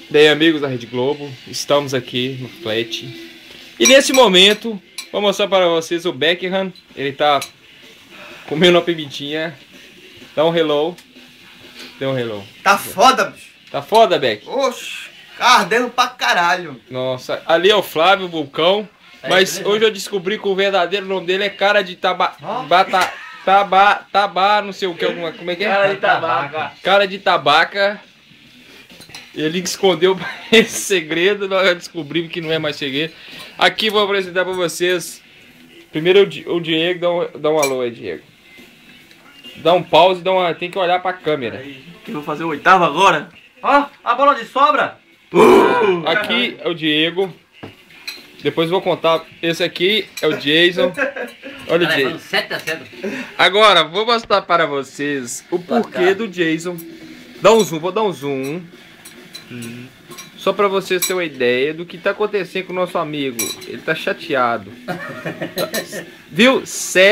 Bem, amigos da Rede Globo, estamos aqui no flat. E nesse momento, vou mostrar para vocês o Beckham. Ele tá comendo uma pimentinha. Dá um hello. Deu um hello. Tá foda, bicho. Tá foda, Beck? Oxe, ardendo pra caralho. Nossa, ali é o Flávio, o Vulcão. Mas hoje eu descobri que o verdadeiro nome dele é cara de não sei o que, como é que é? Cara de tabaca. Cara de tabaca. Ele escondeu esse segredo, nós descobrimos que não é mais segredo. Aqui vou apresentar pra vocês. Primeiro o Diego, dá um alô aí, Diego. Dá um pause, tem que olhar pra câmera. Aí, que eu vou fazer o oitavo agora. Ó, a bola de sobra. Aqui é o Diego. Depois eu vou contar. Esse aqui é o Jason. Olha o Jason. 7-0. Agora, vou mostrar para vocês o porquê do Jason. Dá um zoom, vou dar um zoom. Só para vocês terem uma ideia do que tá acontecendo com o nosso amigo. Ele tá chateado. Viu?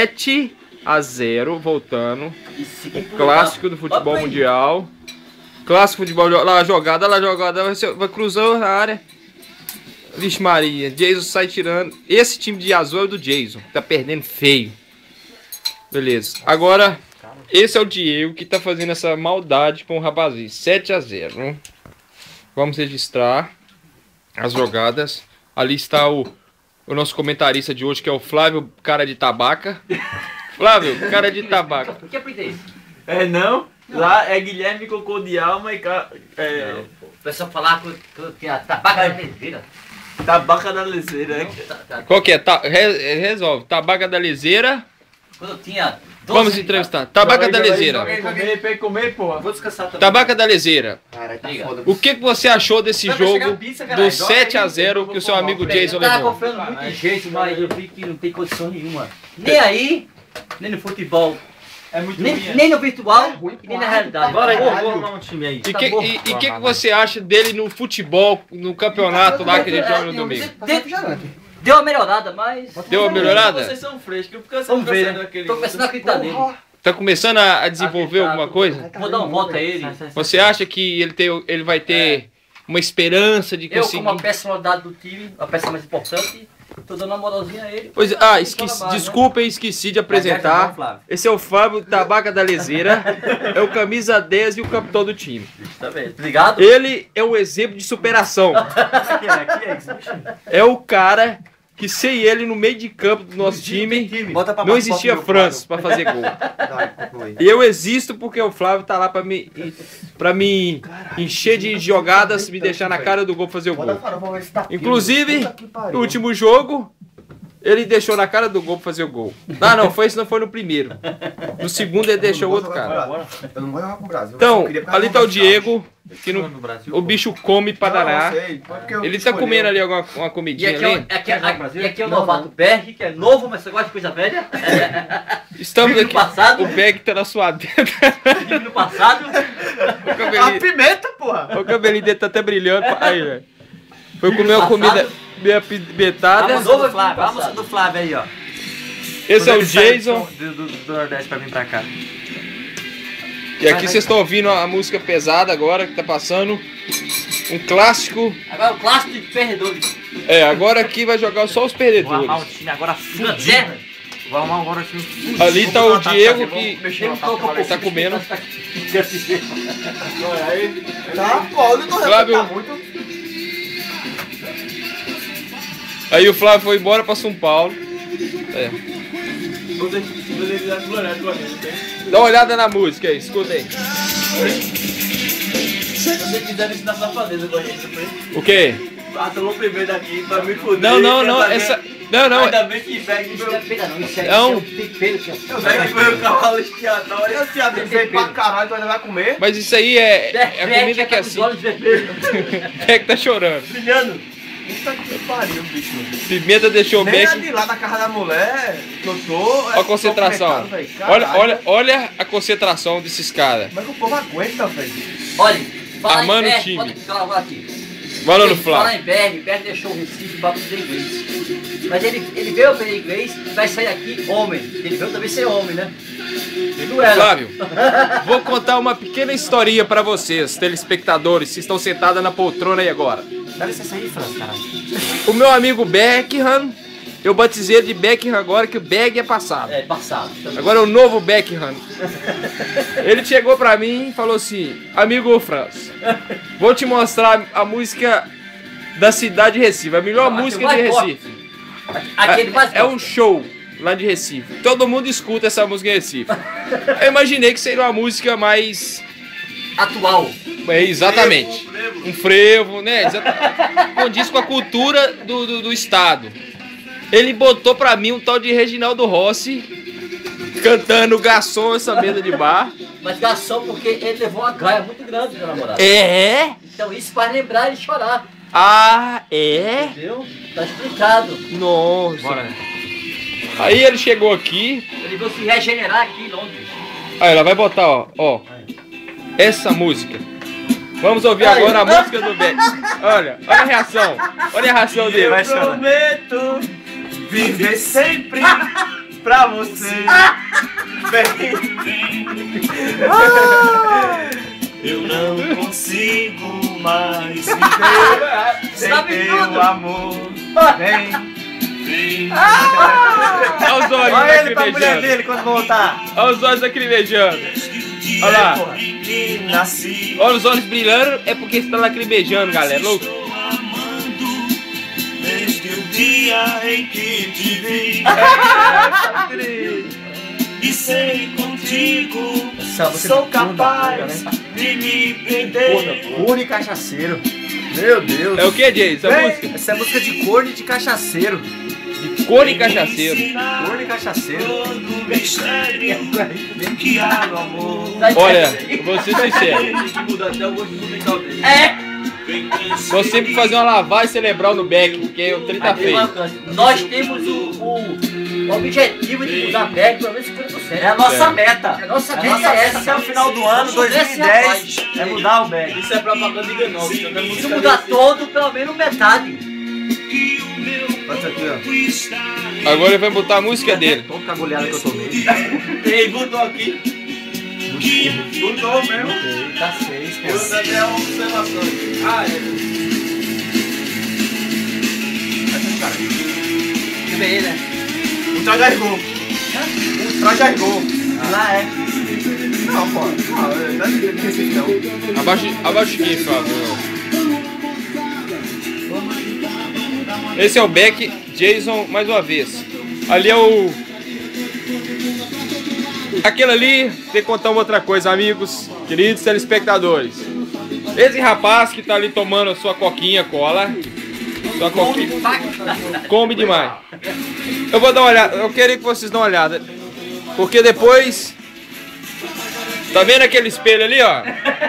7-0, voltando. O clássico do futebol mundial. Clássico futebol, lá a jogada, vai cruzando na área. Vixe Maria, Jason sai tirando. Esse time de azul é o do Jason, tá perdendo feio. Beleza, agora esse é o Diego que tá fazendo essa maldade com o rapazinho. 7-0, né? Vamos registrar as jogadas. Ali está o nosso comentarista de hoje, que é o Flávio, cara de tabaca. Flávio, cara de tabaca. Por que aprendi isso? É não? Lá é Guilherme Cocô de Alma e... O pessoal falar que a tabaca da lezeira. Tabaca da Lezeira, né? Qual que é? Resolve. Tabaca da Lezeira. Quando eu tinha 12 Vamos entrevistar. Tabaca da Lezeira. Comer, porra. Vou descansar também. Tabaca da Lezeira. Caralho, tá Diga. foda. O que você achou desse jogo do 7-0 que o seu amigo Jason Eu tava levou? confiando muito em jeito, mas eu vi que não tem condição nenhuma. Nem aí, nem no futebol. É muito Nem no virtual, nem na realidade. Bora aí, Acabou. vamos arrumar um time aí. E o que você acha dele no futebol, no campeonato lá que a gente joga no domingo? Deu uma melhorada, mas... Deu uma melhorada? Vocês são frescos, porque vocês Vamos não ver, gostando né? daquele... Tô começando a acreditar nele. Tá começando a desenvolver alguma coisa? Vou dar um voto a ele. Você acha que ele vai ter uma esperança de Eu, conseguir? como a personalidade do time, a peça mais importante, tô dando uma moralzinha a ele. Pois, desculpem, esqueci de apresentar. Esse é o Fábio Tabaca da Lezeira. É o camisa 10 e o capitão do time. Tá bem, ligado? Ele é um exemplo de superação. É o cara que sem ele no meio de campo do nosso time não existia França para fazer gol. E eu existo porque o Flávio tá lá para me encher de jogadas, me deixar na cara do gol fazer o gol. Inclusive, no último jogo, ele deixou na cara do gol pra fazer o gol. Ah, não, isso não foi no primeiro. No segundo ele deixou o outro cara. Eu não vou jogar com o Brasil. Então, ali tá o Diego, que o bicho come pra danar. Ele tá comendo ali uma E comidinha aqui, ali. e aqui é o novato Berg, que é novo, mas você gosta de coisa velha. Estamos Vive aqui. no passado. O Beck tá na sua dentro. Vive no passado. A pimenta, porra! O cabelinho dele tá até brilhando. Aí, velho. Foi comer uma comida bem apimentada. A música do Flávio aí, ó. Esse é o Jason. Do Nordeste pra vir pra cá. E aqui vocês estão ouvindo a música pesada agora, que tá passando. Um clássico. Agora o clássico de perdedores. Agora aqui vai jogar só os Vou perdedores. armar um time agora fudido. Inglaterra. Vou arrumar agora um time fudido. Ali tá o Diego que tá comendo. Tá, pode, não Flávio. muito. Aí o Flávio foi embora pra São Paulo. Dá uma olhada na música aí, escuta aí. Se você quiser ensinar safadeza com a gente, O quê? atolou primeiro daqui pra me fuder. Não, essa. Não. Ainda bem que Beck Isso não é pega não, isso é Não. um tempero que O Beck foi o cavalo expiatório. Esse viado veio pra caralho, tu ainda vai comer? Mas isso aí é a comida que é assim. É que tá chorando. Brilhando. Puta que pariu, bicho. Pimenta deixou o Nem a Beck. de lá da casa da mulher que eu tô. Olha a concentração. Olha a concentração desses caras. Como é que o povo aguenta, velho? Olha, Armando o time. Pode aqui. Falando, Flávio. Falar em Berg deixou o Recife para aprender inglês. Mas ele veio aprender inglês e vai sair aqui homem. Ele veio também ser homem, né? Ele não era. Flávio, vou contar uma pequena historinha pra vocês, telespectadores, que estão sentados na poltrona aí agora. Dá licença aí, França, caralho. O meu amigo Beckham, eu batizei ele de Beckham agora, que o Beg é passado. É, passado. Agora é o novo Beckham. Ele chegou pra mim e falou assim: amigo França, vou te mostrar a música da cidade de Recife, a melhor música de Recife. Aquele mais É um show lá de Recife. Todo mundo escuta essa música em Recife. Eu imaginei que seria uma música mais... atual. É, exatamente. Um frevo, né? Condiz com a cultura do estado. Ele botou pra mim um tal de Reginaldo Rossi cantando garçom essa mesa de bar. Mas garçom porque ele levou uma gaia muito grande da namorada. É? Então isso faz lembrar ele chorar. Ah, é? Entendeu? Tá explicado. Nossa. Bora. Aí ele chegou aqui. Ele veio se regenerar aqui em Londres. Aí ela vai botar, ó, essa música. Vamos ouvir agora a música do Beck. Olha a reação. Olha a reação dele. Eu prometo viver sempre pra você. Eu não consigo mais viver sem teu amor. Vem. Olha os olhos Olha ele pra mulher lacrimejando. dele quando voltar. Olha os olhos lacrimejando. Olha lá. Que nasci. Olha os olhos brilhando, é porque você tá lacrimejando, galera. Louco. Desde o dia em que te vi. E sei contigo. Sou capaz de me perder. Corno e cachaceiro. Meu Deus. É o que, Jay? Essa música? Essa é música de corno e de cachaceiro. Cor e cachaceiro. Corno e cachaceiro. Todo mistério que há no amor. Olha, eu vou ser sincero. Tem que mudar até o gosto musical dele. Vou sempre fazer uma lavagem cerebral no Beck, porque o trem tá Aí tem uma feio. coisa. Nós temos o objetivo de mudar a Berg pelo menos 50%. É a nossa meta. A nossa A meta nossa é meta essa. até o final do ano, Vamos ver esse 2010, rapaz. é mudar o bag. Isso é propaganda enganosa. Se mudar todo, pelo menos metade. Olha isso aqui, ó. Agora ele vai botar a música dele. Tão cagulhada que eu tomei. Ele botou aqui. Mudou mesmo. Tá 6, pô. Eu dei até uma observação aqui. Ah, é. Que bem, né? O Traja Gol. O Traja Gol. Lá é. Não, pô. Não é de Recife, não. Abaixa aqui, por favor. Esse é o Beck, Jason, mais uma vez. Ali é o... Aquele ali, tem que contar uma outra coisa, amigos, queridos telespectadores. Esse rapaz que tá ali tomando a sua coquinha, cola. Sua coquinha. Come demais. Eu vou dar uma olhada, eu queria que vocês dêem uma olhada. Porque depois... Tá vendo aquele espelho ali, ó?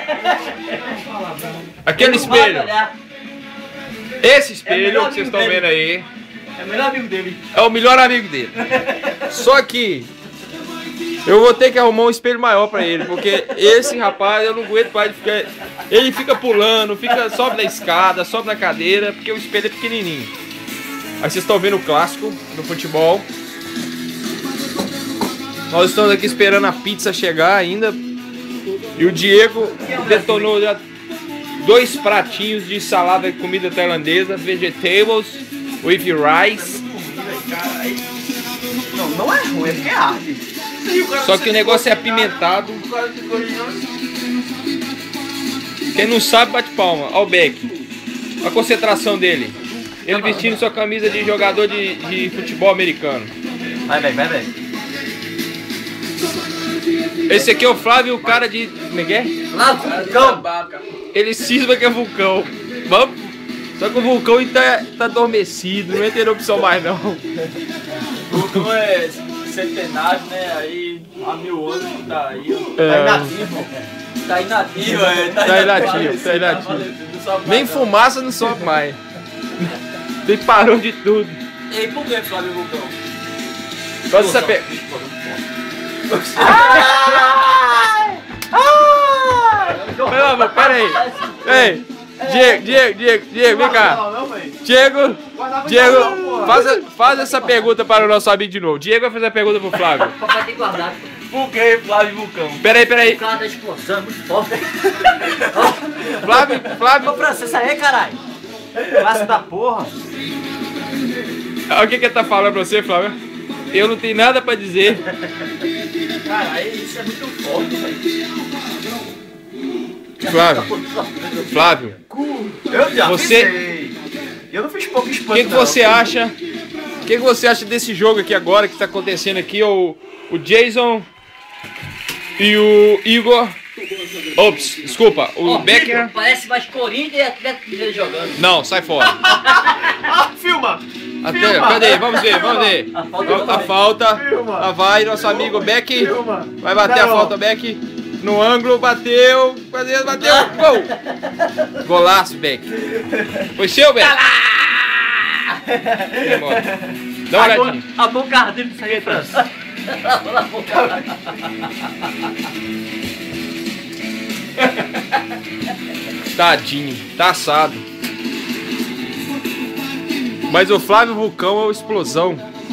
Aquele espelho. Esse espelho que vocês estão vendo aí É o melhor amigo dele. é o melhor amigo dele. Só que eu vou ter que arrumar um espelho maior pra ele, porque esse rapaz eu não aguento mais de ficar. Ele fica pulando, sobe na escada, sobe na cadeira, porque o espelho é pequenininho. Aí vocês estão vendo o clássico do futebol. Nós estamos aqui esperando a pizza chegar ainda. E o Diego detonou já 2 pratinhos de salada de comida tailandesa, vegetables with rice. Não é ruim, é porque é arde. Só que o negócio é apimentado. Quem não sabe, bate palma. Olha o Beck. A concentração dele. Ele vestindo sua camisa de jogador de futebol americano. Vai, velho. Esse aqui é o Flávio, o cara de... Como é que é? Lá, vulcão. Ele cisma que é vulcão. Vamos? Só que o vulcão tá adormecido, não vai ter opção mais não. O vulcão é centenário, né? Aí há 1000 anos que tá aí. Ó. É, Tá inativo. Tá inativo. nem fumaça não sobe mais. Ele parou de tudo. E aí, por que Flávio Vulcão? Quando você pega... Pera aí. Ei, Diego, vem cá. Não, velho. Diego, Guardava faz essa pergunta para o nosso amigo de novo. Diego vai fazer a pergunta pro Flávio. O papai tem guardado. Por que Flávio Vulcão? Peraí. O cara da explosão é muito forte. Flávio, Ô, França, isso aí, caralho. Clássico da porra. o que ele tá falando pra você, Flávio? Eu não tenho nada pra dizer. Caralho, isso é muito forte, velho. Flávio, Eu já Você- pensei. Eu não fiz pouco o espanto. que você acha? O que você acha desse jogo aqui agora que tá acontecendo aqui? O Jason e o Igor. Ops, desculpa, o Becker. Parece mais Corinthians e Atlético Mineiro jogando. Não, sai fora. Ah, filma! Até, cadê? Vamos ver. A falta. Filma. Lá vai nosso amigo Beck. Filma. Vai bater a Não. falta, Beck. No ângulo, bateu. Gol! Golaço, Beck. Foi seu, Beck? Dá uma olhadinha. A boca dele isso aí, França. Tadinho, tá assado. Mas o Flávio Vulcão é o explosão.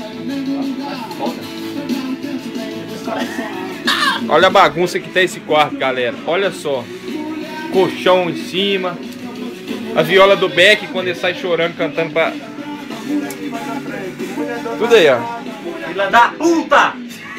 Olha a bagunça que tá esse quarto, galera. Olha só. Colchão em cima. A viola do Beck quando ele sai chorando, cantando pra... Tudo aí, ó. Filha da puta!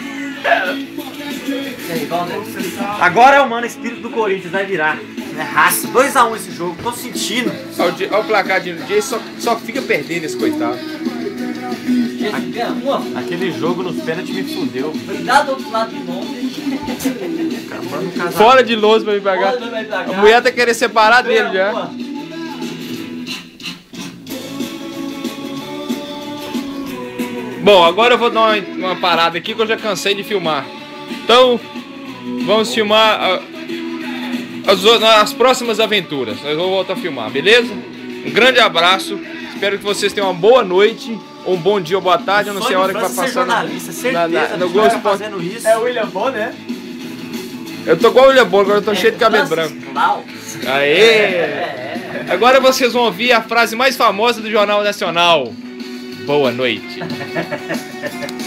E aí, Valder? Agora é o mano espírito do Corinthians, vai virar. É raça, 2x1 esse jogo, tô sentindo. Olha o placar de Jay, só fica perdendo esse coitado. Jesus ganha uma. Aquele jogo nos pênaltis me fudeu. Lá do outro lado de Londres. Acabando no casal. Fora de Lousa pra vir pra cá. Olha, vai pra cá. A mulher tá querendo separar dele já. Uma. Bom, agora eu vou dar uma parada aqui que eu já cansei de filmar. Então, vamos filmar as próximas aventuras. Eu vou voltar a filmar, beleza? Um grande abraço. Espero que vocês tenham uma boa noite, ou um bom dia ou boa tarde. Eu não sei a hora que vai passar jornalista, certeza, no no Globo Esporte. fazendo isso. É o William Bonner, né? Eu tô igual o William Bonner, agora eu tô cheio de cabelo branco. Klaus. Aê! Agora vocês vão ouvir a frase mais famosa do Jornal Nacional. Boa noite.